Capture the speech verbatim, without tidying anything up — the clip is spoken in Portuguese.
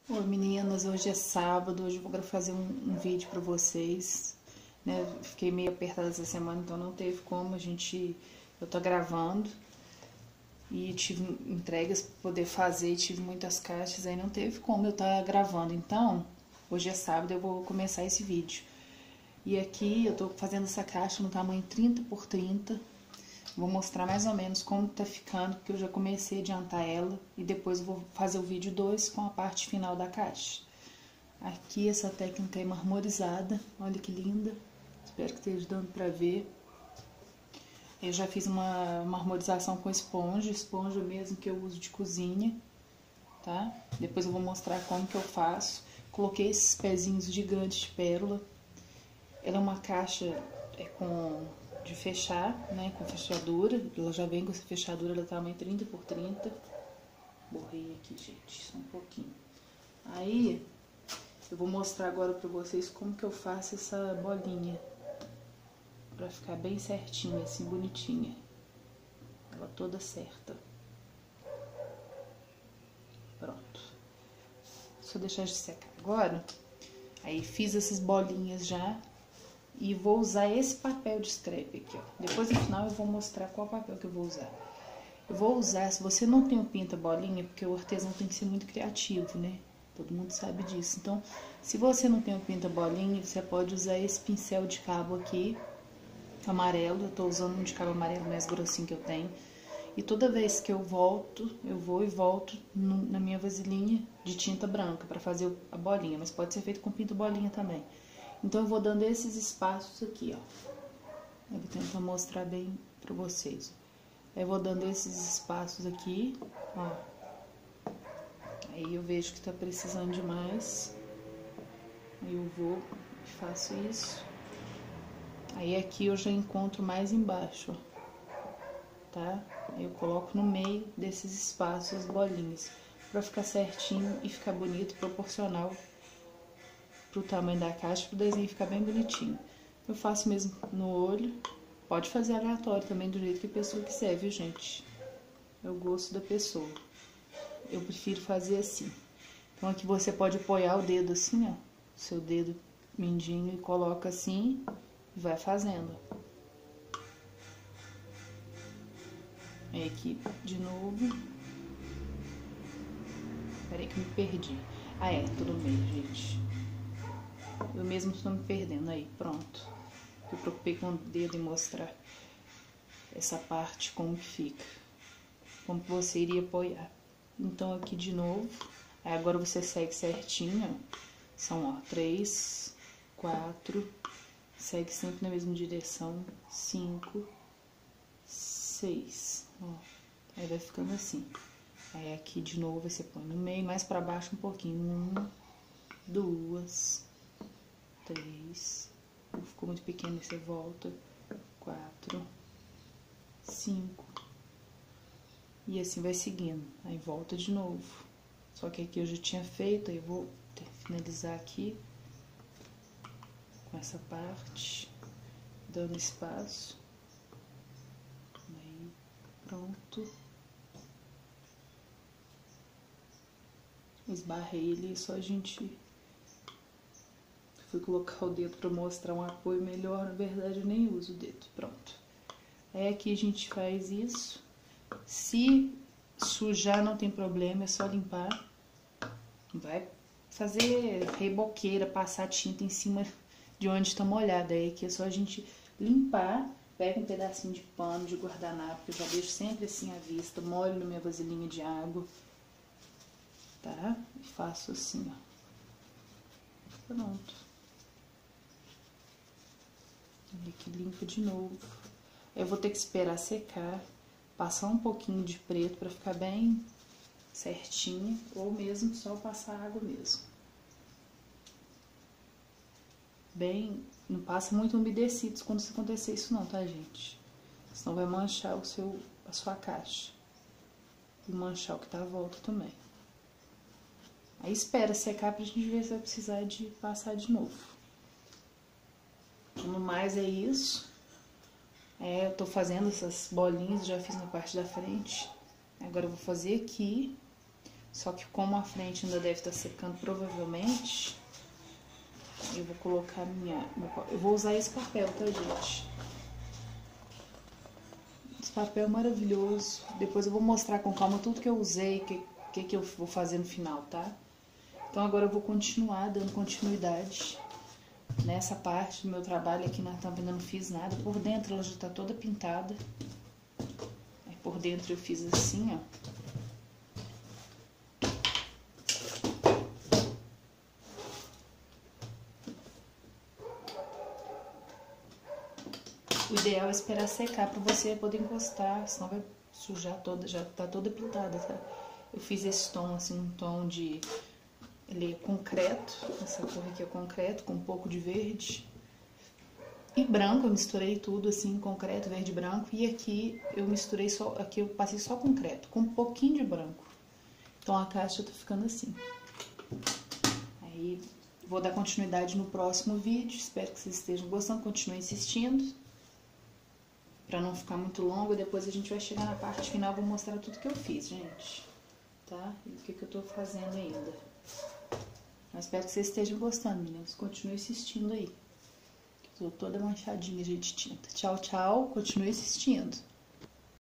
Oi meninas, hoje é sábado, hoje eu vou fazer um, um vídeo pra vocês, né? Fiquei meio apertada essa semana, então não teve como a gente, eu tô gravando e tive entregas pra poder fazer, tive muitas caixas, aí não teve como eu tá gravando, então hoje é sábado, eu vou começar esse vídeo. E aqui eu tô fazendo essa caixa no tamanho trinta por trinta. Vou mostrar mais ou menos como tá ficando, porque eu já comecei a adiantar ela. E depois eu vou fazer o vídeo dois com a parte final da caixa. Aqui essa técnica é marmorizada, olha que linda. Espero que esteja dando pra ver. Eu já fiz uma marmorização com esponja, esponja mesmo que eu uso de cozinha, tá? Depois eu vou mostrar como que eu faço. Coloquei esses pezinhos gigantes de pérola. Ela é uma caixa é, com... de fechar, né, com fechadura. Ela já vem com essa fechadura da tamanho trinta por trinta. Borrei aqui, gente, só um pouquinho. Aí, eu vou mostrar agora pra vocês como que eu faço essa bolinha. Pra ficar bem certinha, assim, bonitinha. Ela toda certa. Pronto. Só deixar de secar agora. Aí, fiz essas bolinhas já. E vou usar esse papel de scrap aqui, ó. Depois, no final, eu vou mostrar qual papel que eu vou usar. Eu vou usar, se você não tem o pinta-bolinha, porque o artesão tem que ser muito criativo, né? Todo mundo sabe disso. Então, se você não tem o pinta-bolinha, você pode usar esse pincel de cabo aqui, amarelo. Eu tô usando um de cabo amarelo mais grossinho que eu tenho. E toda vez que eu volto, eu vou e volto no, na minha vasilhinha de tinta branca pra fazer a bolinha. Mas pode ser feito com pinta-bolinha também. Então, eu vou dando esses espaços aqui, ó. Eu vou tentar mostrar bem pra vocês. Eu vou dando esses espaços aqui, ó. Aí eu vejo que tá precisando de mais. Aí eu vou e faço isso. Aí aqui eu já encontro mais embaixo, ó. Tá? Aí eu coloco no meio desses espaços as bolinhas. Pra ficar certinho e ficar bonito, proporcional pro tamanho da caixa, pro desenho ficar bem bonitinho. Eu faço mesmo no olho. Pode fazer aleatório também, do jeito que a pessoa quiser, viu, gente? É o gosto da pessoa. Eu prefiro fazer assim. Então, aqui você pode apoiar o dedo assim, ó. Seu dedo mindinho e coloca assim e vai fazendo. Aí, aqui, de novo. Peraí que eu me perdi. Ah, é, tudo bem, gente. Eu mesmo estou me perdendo. Aí, pronto. Eu preocupei com o dedo em mostrar essa parte, como que fica. Como que você iria apoiar. Então, aqui de novo. Aí, agora você segue certinho, ó. São, ó, três, quatro. Segue sempre na mesma direção. Cinco, seis, ó. Aí, vai ficando assim. Aí, aqui de novo, você põe no meio, mais pra baixo um pouquinho. Um, duas, três. Ficou muito pequeno, você volta. Quatro, cinco. E assim vai seguindo. Aí volta de novo. Só que aqui eu já tinha feito, aí eu vou finalizar aqui com essa parte, dando espaço. Aí, pronto. Esbarrei ele, só a gente... Fui colocar o dedo pra mostrar um apoio melhor, na verdade eu nem uso o dedo, pronto. Aí aqui a gente faz isso. Se sujar não tem problema, é só limpar. Não vai fazer reboqueira, passar tinta em cima de onde tá molhada. Aí aqui é só a gente limpar. Pega um pedacinho de pano, de guardanapo, que eu já deixo sempre assim à vista. Molho na minha vasilhinha de água, tá? E faço assim, ó. Pronto. E aqui limpa de novo. Eu vou ter que esperar secar, passar um pouquinho de preto pra ficar bem certinho, ou mesmo só passar água mesmo. Bem, não passa muito umedecidos quando isso acontecer isso não, tá, gente? Senão vai manchar o seu, a sua caixa. E manchar o que tá à volta também. Aí espera secar pra gente ver se vai precisar de passar de novo. No mais é isso. É, eu tô fazendo essas bolinhas, já fiz na parte da frente. Agora eu vou fazer aqui. Só que como a frente ainda deve estar secando, provavelmente, eu vou colocar minha... Eu vou usar esse papel, tá, gente? Esse papel é maravilhoso. Depois eu vou mostrar com calma tudo que eu usei, o que, que, que eu vou fazer no final, tá? Então agora eu vou continuar dando continuidade nessa parte do meu trabalho. Aqui na tampa ainda não fiz nada. Por dentro ela já tá toda pintada. Aí por dentro eu fiz assim, ó. O ideal é esperar secar para você poder encostar, senão vai sujar toda, já tá toda pintada, tá? Eu fiz esse tom, assim, um tom de... Ele é concreto, essa cor aqui é concreto, com um pouco de verde. E branco, eu misturei tudo, assim, concreto, verde e branco. E aqui eu misturei só, aqui eu passei só concreto, com um pouquinho de branco. Então a caixa tá ficando assim. Aí vou dar continuidade no próximo vídeo, espero que vocês estejam gostando, continuem assistindo. Pra não ficar muito longo, depois a gente vai chegar na parte final, vou mostrar tudo que eu fiz, gente. Tá? E o que, que eu tô fazendo ainda. Eu espero que vocês estejam gostando, meninos. Continue assistindo aí. Tô toda manchadinha de tinta. Tchau, tchau. Continue assistindo.